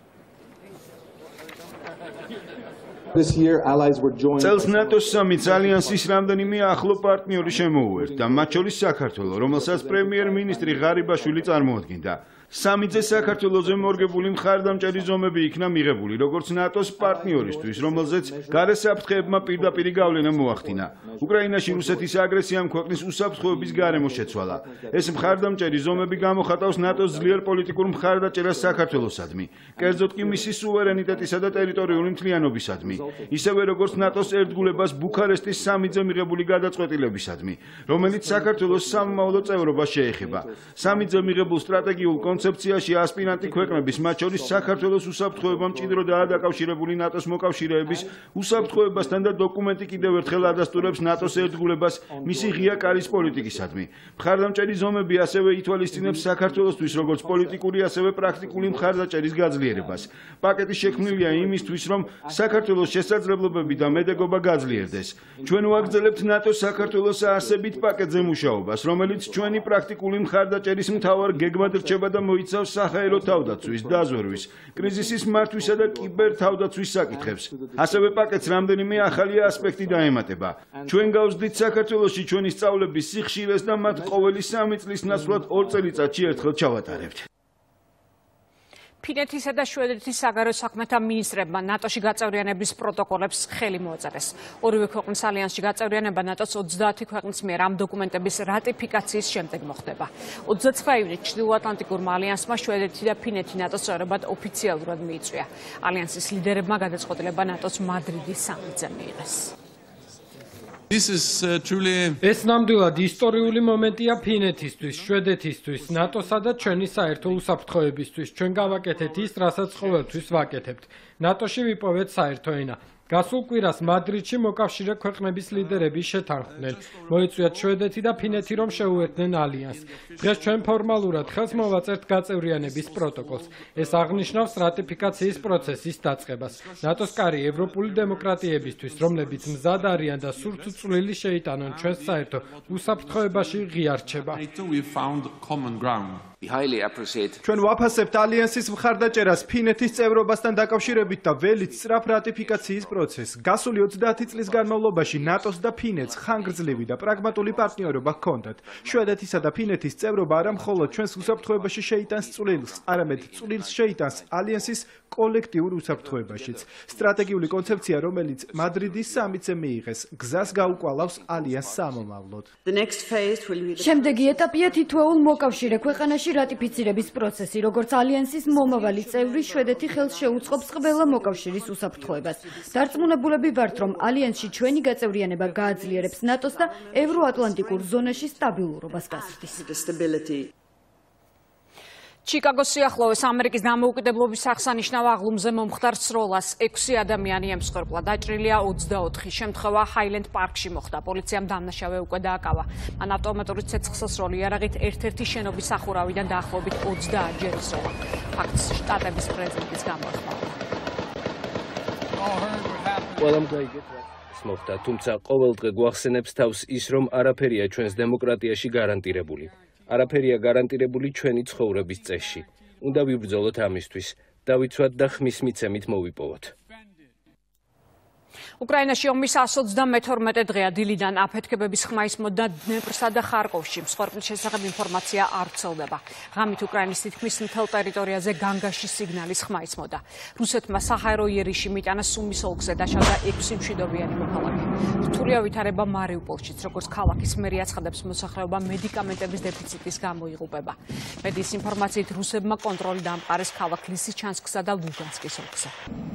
წელს ნატოს სამიტს ალიანსის რამდენიმე ახლო პარტნიორი შემოუერთდა, მათ შორის საქართველო, რომელსაც პრემიერ-მინისტრი ღარიბაშვილი წარმოადგენდა. სამიტზე საქართველოზე მორგებული მხარდამჭერი ზომები იქნა მიღებული, როგორც ნატოს პარტნიორისთვის, რომელზეც გარესაფრთხეებმა პირდაპირი გავლენა მოახდინა. უკრაინაში რუსეთის აგრესიამ ქვეყნის უსაფრთხოების გარემო შეცვალა. ეს მხარდამჭერი ზომები გამოხატავს ნატოს ძლიერ პოლიტიკურ მხარდაჭერას საქართველოსადმი, კერძოდ კი მისი სუვერენიტეტისა და ტერიტორიული მთლიანობისადმი, ისევე როგორც ნატოს ერთგულებას ბუქარესტის სამიტზე მიღებული გადაწყვეტილებისადმი, რომელიც საქართველოს სამომავლო წევრობას შეეხება. სამიტზე მიღებულ სტრატეგიულ კონცეფციაში ასპირანტი ქვეყნების, მათ შორის საქართველოს უსაფრთხოება მჭიდროდაა დაკავშირებული ნატოს მოკავშირეების უსაფრთხოებასთან და დოკუმენტი კიდევ ერთხელ ადასტურებს ნატოს ერთგულებას მისი ღია კარის პოლიტიკისადმი. მხარდამჭერი ზომები ასევე ითვალისწინებს საქართველოსთვის როგორც პოლიტიკური, ასევე პრაქტიკული მხარდაჭერის გაძლიერებას. პაკეტი შექმნილია იმისთვის, რომ საქართველოს შესაძლებლობები და მედეგობა გაძლიერდეს. ჩვენ ვაგრძელებთ ნატოს საქართველოს არსებით პაკეტზე მუშაობას, რომელიც ჩვენი პრაქტიკული მხარდაჭერის მთავარ გეგმად რჩება და მოიცავს საჰაერო თავდაცვის, დაზვერვის, კრიზისის მართვისა და კიბერთავდაცვის საკითხებს. ასევე პაკეტს რამდენიმე ახალი ასპექტი დაემატება. ჩვენ გავზრდით საქართველოში ჩვენი სწავლების სიხშირეს და მათ ყოველი 3 წლის ნაცვლად 2 წელიწადში ერთხელ ჩავატარებთ. ფინეთისა და შვედეთის საგარეო საქმეთა მინისტრებმა ნატოში გაწევრიანების პროტოკოლებს ხელი მოაწერეს. ორივე ქვეყნის ალიანსში გაწევრიანება ნატოს 30 ქვეყნის მიერ ამ დოკუმენტების რატიფიკაციის შემდეგ მოხდება. 29 ივნისს ჩრდილოატლანტიკურმა ალიანსმა შვედეთი და ფინეთი ნატოს წევრებად ოფიციალურად მიიწვია. ალიანსის ლიდერებმა გადაწყვეტილება ნატოს მადრიდის სამიტზე მიიღეს. ეს ნამდვილად ისტორიული მომენტია ფინეთისთვის, შვედეთისთვის, ნატოსა და ჩვენი საერთო უსაფრთხოებისთვის. ჩვენ გავაკეთეთ ის, რასაც ყოველთვის ვაკეთებთ. ნატოში ვიპოვეთ საერთო ენა. გასულ კვირას მადრიდში მოკავშირე ქვეყნების ლიდერები შეთანხმდნენ. მოეწვიათ შვედეთი და ფინეთი, რომ შეუერთდნენ ალიანსს. დღეს ჩვენ ფორმალურად ხელს მოვაწერთ გაწევრიანების პროტოკოლს. ეს აღნიშნავს რატიფიკაციის პროცესის დაწყებას. ნატოს კარი ევროპული დემოკრატიებისთვის, რომლებიც მზად არიან და სურთ წვლილი შეიტანონ ჩვენს საერთო უსაფრთხოებაში ღიარჩება. ჩვენ ვაფასებთ ალიანსის მხარდაჭერას ფინეთის წევრობასთან დაკავშირებით და ველით სწრაფ რატიფიკაციის პროცესს გასული 30 წლის განმავლობაში ნატოს და ფინეთს ხანგრძლივი და პრაგმატული პარტნიორობა ჰქონდათ. შვედეთისა და ფინეთის წევრობა არა მხოლოდ ჩვენს უსაფრთხოებაში შეიტანს წვლილს, არამედ წვლილს შეიტანს ალიანსის კოლექტიურ უსაფრთხოებაშიც. სტრატეგიული კონცეფცია, რომელიც მადრიდის სამიტზე მიიღეს, გზას გაუკვალავს ალიანსს სამომავლოდ. შემდეგი ეტაპია თითოეულ მოკავშირე ქვეყანაში რატიფიცირების პროცესი, როგორც ალიანსის მომავალი წევრი, შვედეთი ხელს შეუწყობს ყველა მოკავშირის უსაფრთხოებას. დარწმუნებულები ვართ, რომ ალიანსში ჩვენი გაწევრიანება გააძლიერებს ნატოს და ევროატლანტიკურ ზონაში სტაბილურობას გაზრდის. ჩიკაგოს სიახლოვეს ამერიკის დამოუკიდებლობის აღსანიშნავ აღლუმზე მომხდარ სროლას 6 ადამიანი ემსხვერპლა. დაჭრილია 24. შემთხვევა ჰაილენდ პარკში მოხდა. პოლიციამ დამნაშავე უკვე დააკავა. მან ავტომატური ცეცხლსასროლი იარაღით ერთ-ერთი შენობის სახურავიდან დაახლოებით 30 ჯერ ისროლა. ფაქტს შტატების პრეზიდენტის გამოეხმაურა. მოხდა, თუმცა ყოველ დღე გვახსენებს თავს ის, რომ არაფერია ჩვენს დემოკრატიაში გარანტირებული. არაფერია გარანტირებული ჩვენი ცხოვრების წესში. უნდა ვიბრძოლოთ ამისთვის, დავიცვათ და ხმის მიცემით მოვიპოვოთ. უკრაინაში ომის 132 დღეა დილიდან აფეთქებების ხმა ისმოდა დნეპრსა და ხარკოვში. მსხვერპლის შესახებ ინფორმაცია არ ვრცელდება. ღამით უკრაინის თითქმის მთელ ტერიტორიაზე განგაში სიგნალის ხმა ისმოდა. რუსეთმა საჰაერო იერიში მიტანა სუმის ოლქზე დაშავდა 6 მშვიდობიანი მოქალაქე. რთულია ვითარება მარიუპოლშიც, როგორც ქალაქის მერი აცხადებს, მოსახლეობა მედიკამენტების დეფიციტის გამო იღუპება. მედიის ინფორმაციით რუსებმა კონტროლი დაამყარეს ქალაქ ლისიჩანსკსა და ლუგანსკის ოლქზე.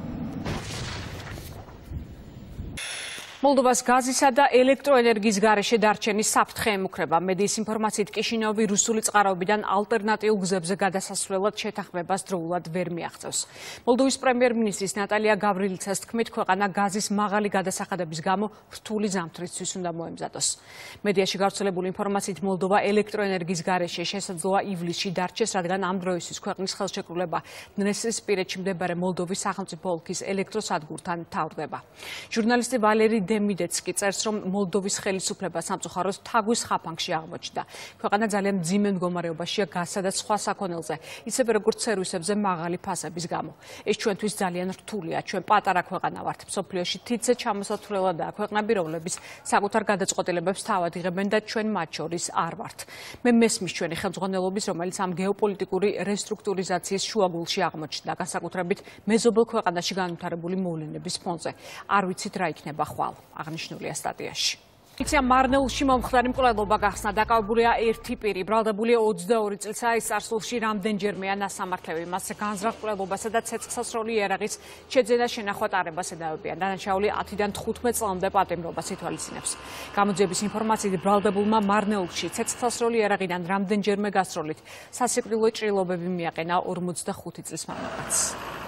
მოლდოვას გაზისა და ელექტროენერგიის გარეშე დარჩენის საფრთხე ემუქრება. მედიის ინფორმაციით კიშინიოვი რუსული წყაროებიდან ალტერნატიულ გზებზე გადასასვლელად შეთანხმებას დროულად ვერ მიაღწევს. მოლდოვის პრემიერ-მინისტრის ნატალია გავრილიცას თქმით, ქვეყანა გაზის მაღალი გადასახადების გამო რთული ზამთრისთვის უნდა მოემზადოს. მედიაში გავრცელებული ინფორმაციით მოლდოვა ელექტროენერგიის გარეშე შესაძლოა ივლისში დარჩეს, რადგან ამ დროისთვის ქვეყნის ხელშეკრულება დნესტრისპირეთში მდებარე მოლდოვის სახელმწიფო ოლქის ელექტროსადგურთან მთავრდება. ჟურნალისტი ვალერი დემიდეცკი წერს, რომ მოლდოვის ხელისუფლება სამწუხაროდ თაგვის ხაფანგში აღმოჩნდა. ქვეყანა ძალიან მძიმე მდგომარეობაშია გაზსა და სხვა საქონელზე, ისევე როგორც სერვისებზე მაღალი ფასების გამო. ეს ჩვენთვის ძალიან რთულია. ჩვენ პატარა ქვეყანა ვართ. მსოფლიოში თითზე ჩამოსათვლელადაა ქვეყნები, რომლებიც საკუთარ გადაწყვეტილებებს თავად იღებენ და ჩვენ მათ შორის არ ვართ. მე მესმის ჩვენი ხელმძღვანელობის, რომელიც ამ გეოპოლიტიკური რესტრუქტურიზაციის შუაგულში აღმოჩნდა, განსაკუთრებით მეზობელ ქვეყანაში განვითარებული მოვლენების ფონზე. არ ვიცით რა იქნება ხვალ. აღნიშნულია სტატიაში. Poliția Marneulში მომხდარი მკვლელობა გახსნა. დაკავებულია ერთი პირი. ბრალდებულია 22 წელსა ის წარსულში რამდენჯერმეა ნასამართლები. მას განზრახ მკვლელობასა და ცეცხლსასროლი იარაღის შეძენა შენახვა ტარებას ედავებიან. დანაშაული 10-დან 15 წლამდე პატიმრობას ითვალისწინებს. გამოძიების ინფორმაციით ბრალდებულმა მარნეულში ცეცხლსასროლი იარაღიდან რამდენჯერმე გასროლით სასიკვდილო ჭრილობები მიაყენა 45 წლის მამაკაცს.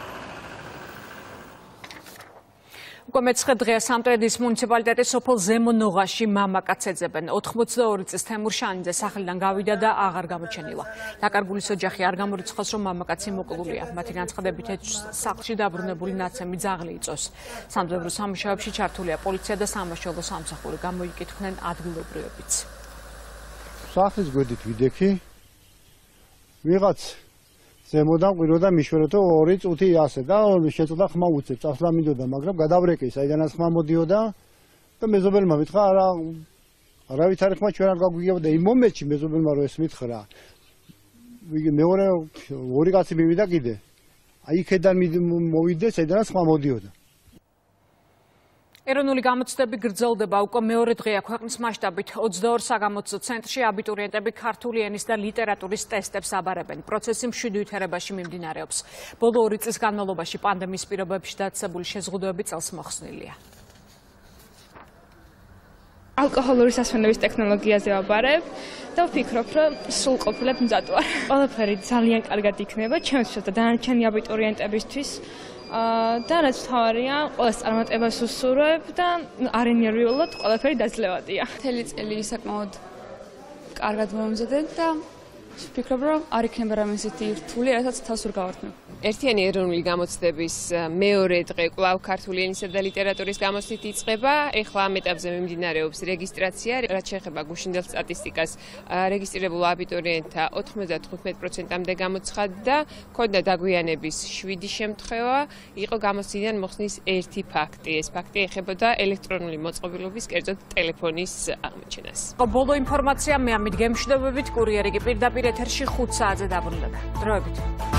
უკვე მეცხრე დღეა სამტრედიის მუნიციპალიტეტის სოფელ ზემონოღაში მამაკაცს ეძებენ. 82 წლის თემურ შანიძე სახლიდან გავიდა და აღარ გამოჩენილა. დაკარგულის ოჯახი არ გამორიცხავს, რომ მამაკაცი მოკლულია. მათი განცხადებით სახლში დაბრუნებული ნაცემი ძაღლი იწვევს. სამძებრო სამუშაოებში ჩართულია პოლიცია და სამაშველო სამსახური. გამოიკითხნენ ადგილობრივებიც. სახლის გვერდით ვიდექი. ვიღაც ზემოდან ყვიროდა მიშვერეთო 2 წუთი ასე და შეწოდა ხმა უწევს წასვლა მინდოდა, მაგრამ გადავრეკე საიდანაც ხმა მოდიოდა და მეზობელმა მითხრა არავითარი ხმა ჩვენ არ გაგვიგებოდა. იმ მომენტში მეზობელმა რო ეს მითხრა, მეორე ორი კაცი მივიდა კიდე. აი იქედან მოვიდა საიდანაც ხმა მოდიოდა. ეროვნული გამოცდები გრძელდება უკვე მეორე დღეა ქვეყნის მასშტაბით. 22 საგამოცდო ცენტრში აბიტურიენტები ქართული ენის და ლიტერატურის ტესტებს აბარებენ. პროცესი მშვიდ ვითარებაში მიმდინარეობს. ბოლო 2 წლის განმავლობაში პანდემიის პირობებში დაწესებული შეზღუდვები წელს მოხსნილია. ალკოჰოლური სასვენების ტექნოლოგიაზე ვაბარებ და ვფიქრობ, რომ სრულყოფილად მზად ვარ. ყველაფერი ძალიან კარგად იქნება ჩემთვის და დანარჩენი აბიტურიენტებისთვის. და რაც თავარია, ყველას წარმატებას უსურვებ და არ ენერგიულად ყველაფერი დაძლევადია. მთელი წელი საკმაოდ კარგად მომზადეთ და ვფიქრობ, რომ არ იქნება რამე ისეთი რთული, რასაც თავს ვერ გავართმევ. ერთიანი ეროვნული გამოცდების მეორე დღე კვლავ ქართული ენისა და ლიტერატურის გამოცდით იწყება. ეხლა ამ ეტაპზე მიმდინარეობს რეგისტრაცია, რაც შეეხება გუშინდელ სტატისტიკას. რეგისტრირებულ აბიტურიენტთა 95%-მდე გამოცხადდა, ქონდა დაგვიანების 7 შემთხვევა, იყო გამოცდიდან მოხსნის ერთი ფაქტი. ეს ფაქტი ეხებოდა ელექტრონული მოწყობილობის, კერძოდ ტელეფონის აღმოჩენას. ბოლო ინფორმაცია მე ამით გემშვიდობებით, კურიერი კი პირდაპირ ეთერში 5 საათზე დაბრუნდება. დროებით.